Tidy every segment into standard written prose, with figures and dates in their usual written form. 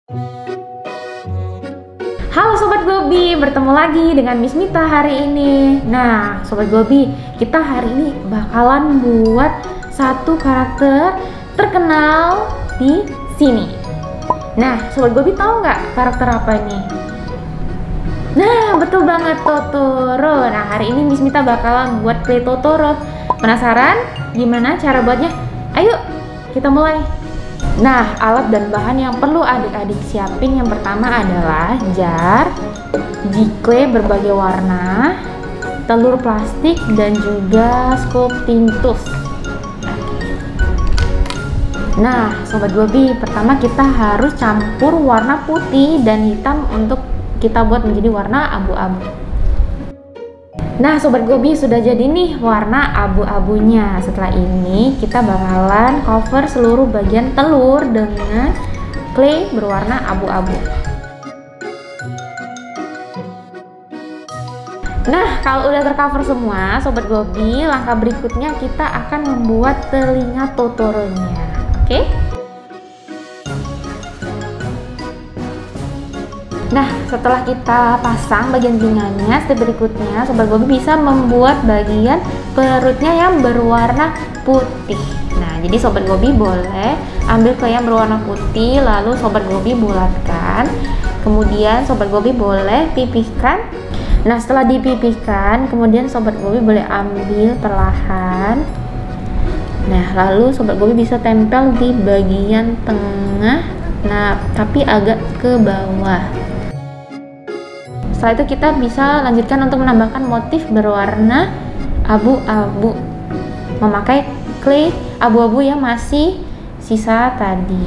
Halo Sobat Gobi, bertemu lagi dengan Miss Mita hari ini. Nah Sobat Gobi, kita hari ini bakalan buat satu karakter terkenal di sini. Nah Sobat Gobi tahu nggak karakter apa ini? Nah betul banget, Totoro. Nah hari ini Miss Mita bakalan buat clay Totoro. Penasaran gimana cara buatnya? Ayo kita mulai. Nah, alat dan bahan yang perlu adik-adik siapin yang pertama adalah jar, jikle berbagai warna, telur plastik, dan juga sculpting tools. Nah, Sobat Gobi, pertama kita harus campur warna putih dan hitam untuk kita buat menjadi warna abu-abu. Nah Sobat Gobi, sudah jadi nih warna abu-abunya. Setelah ini kita bakalan cover seluruh bagian telur dengan clay berwarna abu-abu. Nah kalau udah tercover semua Sobat Gobi, langkah berikutnya kita akan membuat telinga Totoronya. Oke? Nah, setelah kita pasang bagian telinganya, step berikutnya Sobat Gobi bisa membuat bagian perutnya yang berwarna putih. Nah, jadi Sobat Gobi boleh ambil clay yang berwarna putih, lalu Sobat Gobi bulatkan. Kemudian Sobat Gobi boleh pipihkan. Nah, setelah dipipihkan, kemudian Sobat Gobi boleh ambil perlahan. Nah, lalu Sobat Gobi bisa tempel di bagian tengah, nah tapi agak ke bawah. Setelah itu kita bisa lanjutkan untuk menambahkan motif berwarna abu-abu memakai clay abu-abu yang masih sisa tadi.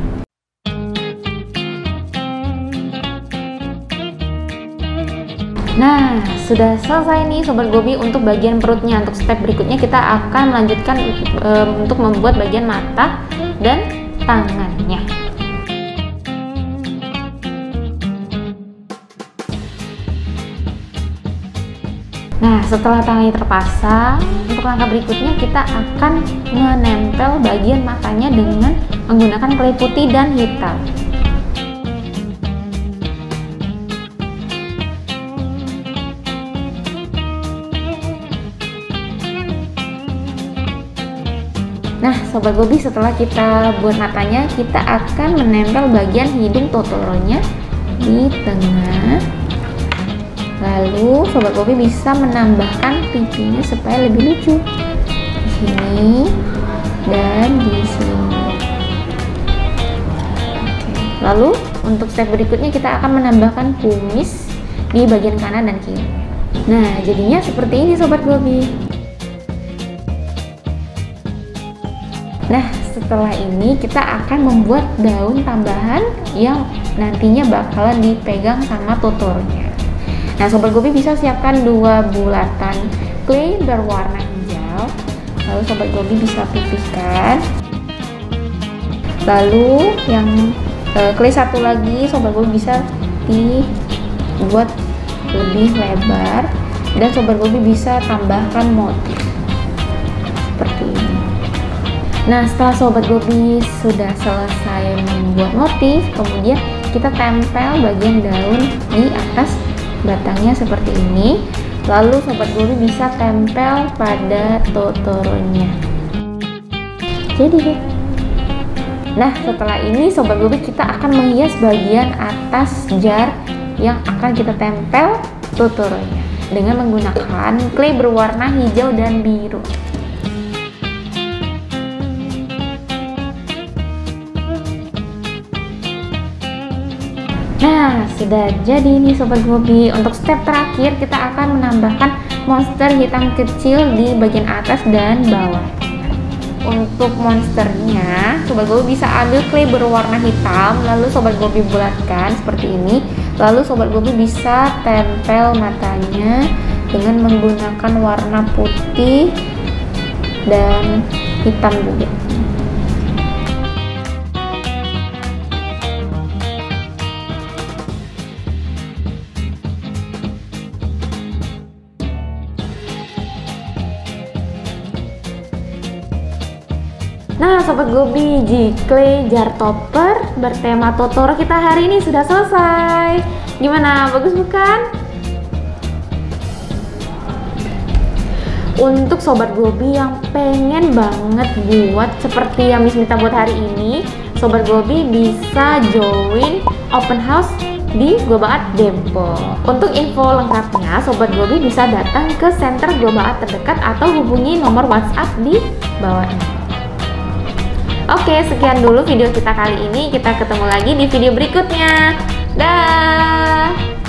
Nah, sudah selesai nih Sobat Gobi untuk bagian perutnya. Untuk step berikutnya kita akan melanjutkan untuk membuat bagian mata dan tangannya. Nah, setelah tangannya terpasang, untuk langkah berikutnya kita akan menempel bagian matanya dengan menggunakan clay putih dan hitam. Nah, Sobat Gobi, setelah kita buat matanya, kita akan menempel bagian hidung Totoronya di tengah. Lalu Sobat Gobi bisa menambahkan pipinya supaya lebih lucu di sini dan di sini. Oke. Lalu untuk step berikutnya kita akan menambahkan kumis di bagian kanan dan kiri. Nah, jadinya seperti ini Sobat Gobi. Nah, setelah ini kita akan membuat daun tambahan yang nantinya bakalan dipegang sama Totoronya. Nah Sobat Gobi bisa siapkan 2 bulatan clay berwarna hijau. Lalu Sobat Gobi bisa pipihkan. Lalu yang clay satu lagi Sobat Gobi bisa dibuat lebih lebar. Dan Sobat Gobi bisa tambahkan motif seperti ini. Nah setelah Sobat Gobi sudah selesai membuat motif, kemudian kita tempel bagian daun di atas batangnya seperti ini. Lalu Sobat Gobi bisa tempel pada Totoronya. Jadi nah setelah ini Sobat Gobi kita akan menghias bagian atas jar yang akan kita tempel Totoronya dengan menggunakan clay berwarna hijau dan biru. Nah, sudah jadi nih Sobat Gobi. Untuk step terakhir kita akan menambahkan monster hitam kecil di bagian atas dan bawah. Untuk monsternya, Sobat Gobi bisa ambil clay berwarna hitam, lalu Sobat Gobi bulatkan seperti ini. Lalu Sobat Gobi bisa tempel matanya dengan menggunakan warna putih dan hitam juga. Nah, Sobat Gobi, G-Clay jar topper bertema Totoro kita hari ini sudah selesai. Gimana? Bagus bukan? Untuk Sobat Gobi yang pengen banget buat seperti yang Miss minta buat hari ini, Sobat Gobi bisa join open house di Gobaat Depok. Untuk info lengkapnya, Sobat Gobi bisa datang ke center Gobaat terdekat atau hubungi nomor WhatsApp di bawah ini. Oke, sekian dulu video kita kali ini. Kita ketemu lagi di video berikutnya. Dah.